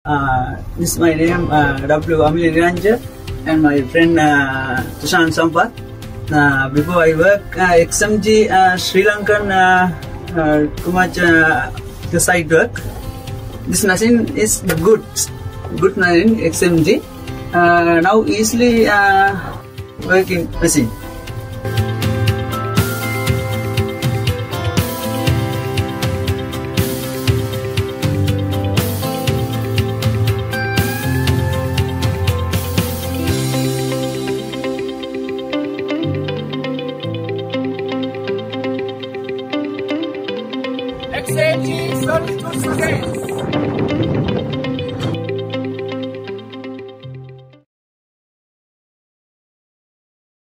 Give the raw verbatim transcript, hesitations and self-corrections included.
Uh, this is my name, uh, W. Amil Niranja, and my friend uh, Tushan Sampath. Uh, before I work uh, X C M G uh, Sri Lankan uh, uh, too much uh, the side work. This machine is good, good machine X C M G. Uh, now easily uh, working machine. X C M G service to students.